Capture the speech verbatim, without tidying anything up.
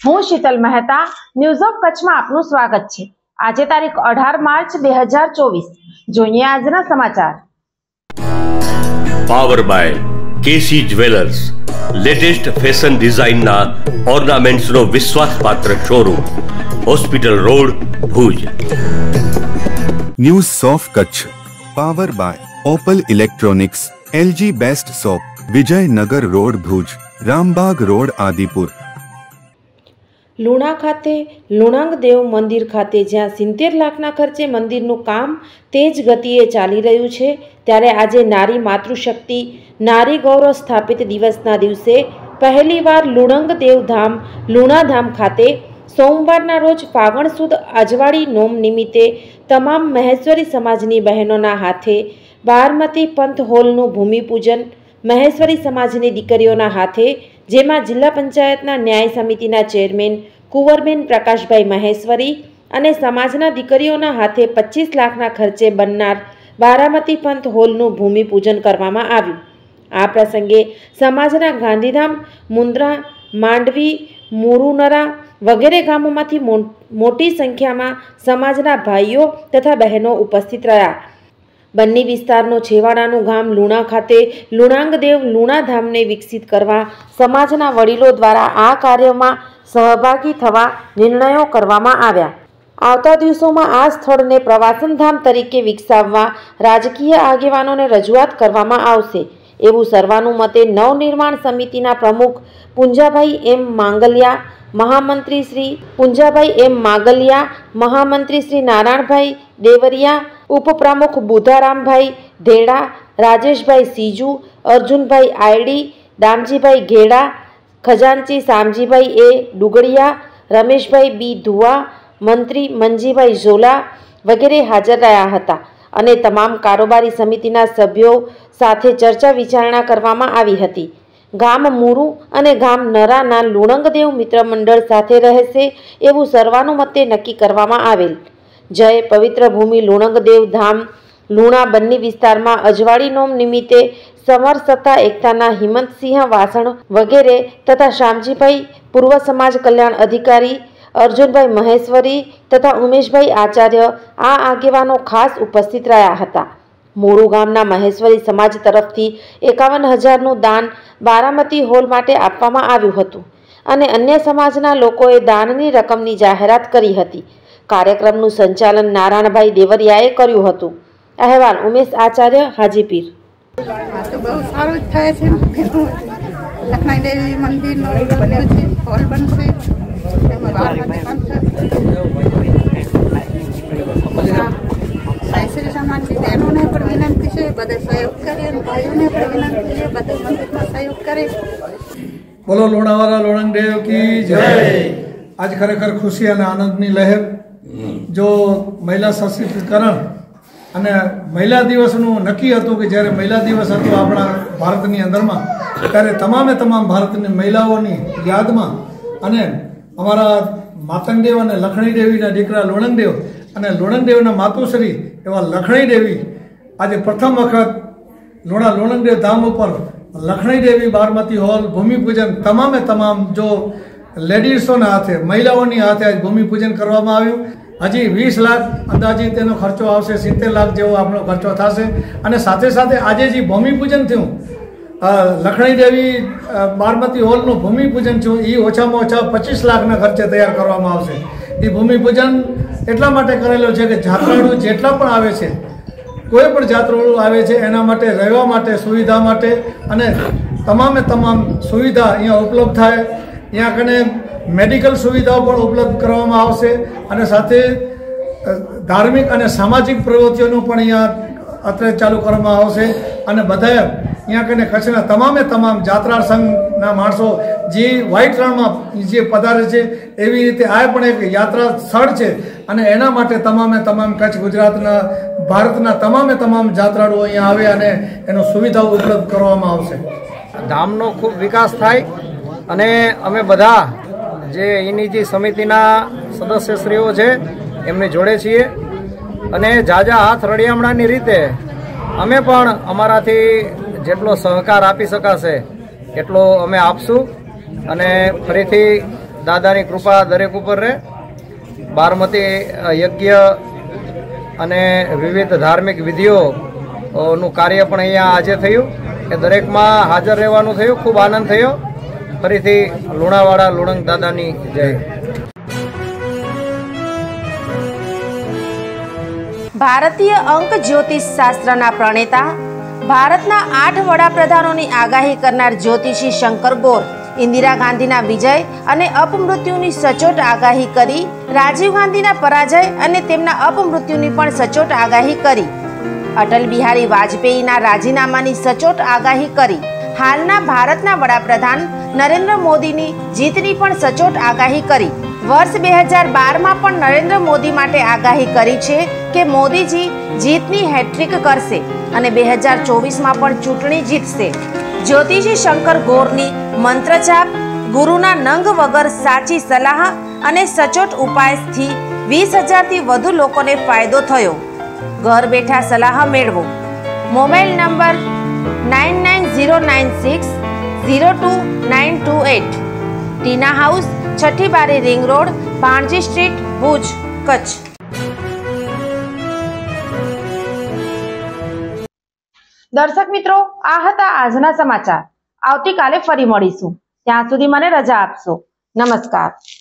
હું Sheetal Mehta, news of કચ્છમાં આપનું સ્વાગત છે। આજે તારીખ અઢાર માર્ચ બે હજાર ચોવીસ। જોઈએ આજના સમાચાર। Power by KC jewellers, latest fashion ડિઝાઇનના ઓર્નામેન્ટ્સનો વિશ્વાસપાત્ર showroom, hospital road, Bhuj. News of Kutch power by Opal electronics, LG best shop, Vijaynagar road, Bhuj, Rambagh road, Adipur. Luna ખાતે લુણાંગ દેવ મંદિર ખાતે જ્યાં સિત્તેર લાખના ખર્ચે મંદિરનું કામ તેજ ગતિએ ચાલી રહ્યું છે, ત્યારે આજે નારી માતૃશક્તિ નારી ગૌરવ સ્થાપિત દિવસના દિવસે પહેલીવાર લુણંગ દેવ ધામ લુણાધામ ખાતે સોમવારના રોજ ફાગણ સુદ અજવાળી નોમ નિમિત્તે તમામ મહેશ્વરી સમાજની બહેનોના હાથે બારમતી પંથ હોલનું ભૂમિપૂજન, મહેશ્વરી સમાજની દીકરીઓના હાથે, જેમાં જિલ્લા પંચાયતના ન્યાય સમિતિના ચેરમેન કુંવરબેન પ્રકાશભાઈ મહેશ્વરી અને સમાજના દીકરીઓના હાથે પચીસ લાખના ખર્ચે બનનાર બારામતી પંથ હોલનું ભૂમિપૂજન કરવામાં આવ્યું। આ પ્રસંગે સમાજના ગાંધીધામ, મુન્દ્રા, માંડવી, મુરુનરા વગેરે ગામોમાંથી મોટી સંખ્યામાં સમાજના ભાઈઓ તથા બહેનો ઉપસ્થિત રહ્યા। બન્ની વિસ્તારનો છેવાડાનું ગામ લુણા ખાતે લુણાંગ દેવ લુણાધામને વિકસિત કરવા સમાજના વડીલો દ્વારા આ કાર્યમાં સહભાગી થવા નિર્ણયો કરવામાં આવ્યા। આવતા દિવસોમાં આ સ્થળને પ્રવાસન ધામ તરીકે વિકસાવવા રાજકીય આગેવાનોને રજૂઆત કરવામાં આવશે, એવું સર્વાનુમતે નવનિર્માણ સમિતિના પ્રમુખ પુંજાભાઈ એમ માંગલિયા, મહામંત્રી શ્રી પુંજાભાઈ એમ માગલિયા, મહામંત્રી શ્રી નારાયણભાઈ દેવરિયા, ઉપપ્રમુખ બુધારામભાઈ ધેડા, રાજેશભાઈ સીજુ, અર્જુનભાઈ આયડી, દામજીભાઈ ઘેડા, ખજાનચી શામજીભાઈ એ ડુગડિયા, રમેશભાઈ બી ધુઆ, મંત્રી મંજીભાઈ ઝોલા વગેરે હાજર રહ્યા હતા અને તમામ કારોબારી સમિતિના સભ્યો સાથે ચર્ચા વિચારણા કરવામાં આવી હતી। ગામ મુરુ અને ગામ નરાના લુણંગદેવ મિત્ર મંડળ સાથે રહેશે એવું સર્વાનુમતે નક્કી કરવામાં આવેલ। જય પવિત્ર ભૂમિ લુણંગદેવ ધામ લુણા બન્ની વિસ્તારમાં અજવાળી નોમ નિમિત્તે સમર સત્તા એકતાના હિંમતસિંહ વાસણ વગેરે તથા શામજીભાઈ પૂર્વ સમાજ કલ્યાણ અધિકારી, અર્જુનભાઈ મહેશ્વરી તથા ઉમેશભાઈ આચાર્ય આ આગેવાનો ખાસ ઉપસ્થિત રહ્યા હતા। મોરુ ગામના મહેશ્વરી સમાજ તરફથી એકાવન હજારનું દાન બારામતી હોલ માટે આપવામાં આવ્યું હતું અને અન્ય સમાજના લોકોએ દાનની રકમની જાહેરાત કરી હતી। કાર્યક્રમનું સંચાલન નારાયણભાઈ દેવરિયાએ કર્યું હતું। અહેવાલ ઉમેશ આચાર્ય, હાજીપીર। બહુ સારું થાય છે। લખનાઈ દેવી મંદિરનો બન્યો છે, હોલ બનશે, એમાં બારમતી પંથ સાયસરી સમાજની બહેનોને પણ વિનંતી છે, બધે સહયોગ કરે અને ભાઈઓને પણ વિનંતી છે, બધે મંદિરમાં સહયોગ કરે। બોલો લુણાવાલા લુણંગ દેવ કી જય। આજ ખરેખર ખુશી અને આનંદની લહેર। જો મહિલા સશક્તિકરણ અને મહિલા દિવસનું નક્કી હતું કે જ્યારે મહિલા દિવસ હતો આપણા ભારતની અંદરમાં, ત્યારે તમામે તમામ ભારતની મહિલાઓની યાદમાં અને અમારા માતંગદેવ અને લખણી દેવીના દીકરા લુણંગદેવ અને લુણંગદેવના માતુશ્રી એવા લખણી દેવી આજે પ્રથમ વખત લુણા લુણંગદેવ ધામ ઉપર લખણી દેવી બારમતી હોલ ભૂમિપૂજન તમામે તમામ જો લેડીઝોના હાથે, મહિલાઓની હાથે આજ ભૂમિપૂજન કરવામાં આવ્યું। હજી વીસ લાખ અંદાજિત તેનો ખર્ચો આવશે, સિત્તેર લાખ જેવો આપણો ખર્ચો થશે અને સાથે સાથે આજે જે ભૂમિપૂજન થયું લખણી દેવી બારમતી હોલનું ભૂમિપૂજન થયું એ ઓછામાં ઓછા પચીસ લાખના ખર્ચે તૈયાર કરવામાં આવશે। એ ભૂમિપૂજન એટલા માટે કરેલો છે કે જાત્રાળુ જેટલા પણ આવે છે, કોઈ પણ જાત્રાળુ આવે છે એના માટે રહેવા માટે સુવિધા માટે અને તમામે તમામ સુવિધા અહીંયા ઉપલબ્ધ થાય। અહીંયા કને મેડિકલ સુવિધાઓ પણ ઉપલબ્ધ કરવામાં આવશે અને સાથે ધાર્મિક અને સામાજિક પ્રવૃત્તિઓનું પણ અહીંયા અત્રે ચાલુ કરવામાં આવશે અને બધા અહીંયા કને કચ્છના તમામે તમામ જાત્રા સંઘના માણસો જે વ્હાઇટ રણમાં જે પધારે છે એવી રીતે આ પણ એક યાત્રા સ્થળ છે અને એના માટે તમામે તમામ કચ્છ ગુજરાતના ભારતના તમામે તમામ જાત્રાળુઓ અહીંયા આવે અને એનો સુવિધાઓ ઉપલબ્ધ કરવામાં આવશે। ધામનો ખૂબ વિકાસ થાય અને અમે બધા જે એની જે સમિતિના સદસ્યશ્રીઓ છે એમની જોડે છીએ અને જાજા હાથ રળિયામણાની રીતે અમે પણ અમારાથી જેટલો સહકાર આપી શકાશે એટલો અમે આપશું અને ફરીથી દાદાની કૃપા દરેક ઉપર રહે. બારમતી યજ્ઞ અને વિવિધ ધાર્મિક વિધિઓ નું કાર્ય પણ અહીંયા આજે થયું એ દરેકમાં હાજર રહેવાનું થયું. ખૂબ આનંદ થયો. ફરીથી લુણાવાડા લુણંગ દાદાની જય. ભારતીય અંક જ્યોતિષ શાસ્ત્રના પ્રણેતા, ભારતના આઠ વડાપ્રધાનોની આગાહી કરનાર જ્યોતિષી શંકર ગોર ઇન્દિરા ગાંધીના વિજય અને અપમૃત્યુની સચોટ આગાહી કરી, રાજીવ ગાંધીના પરાજય અને તેમના અપમૃત્યુની પણ સચોટ આગાહી કરી, અટલ બિહારી વાજપેયીના રાજીનામાની સચોટ આગાહી કરી, હાલના ભારતના વડાપ્રધાન નરેન્દ્ર મોદીની જીતની પણ સચોટ આગાહી કરી. વર્ષ બે હજાર બારમાં પણ નરેન્દ્ર મોદી માટે આગાહી કરી છે કે મોદીજી જીતની હેટ્રિક કરશે અને બે હજાર ચોવીસમાં પણ ચૂંટણી જીતશે. જ્યોતિષી શંકર ગોરની મંત્રજાપ, ગુરુના નંગ વગર સાચી સલાહ અને સચોટ ઉપાયથી વીસ હજારથી વધુ લોકોને ફાયદો થયો. ઘર બેઠા સલાહ મેળવો. Mobile number nine nine zero nine six zero two nine two eight. Tina house, Chhathi Bari ring road, Bhanji street, Bhuj, Kutch. દર્શક મિત્રો, આ હતા આજના સમાચાર. આવતીકાલે ફરી મળીશું. ત્યાં સુધી મને રજા આપશો. નમસ્કાર.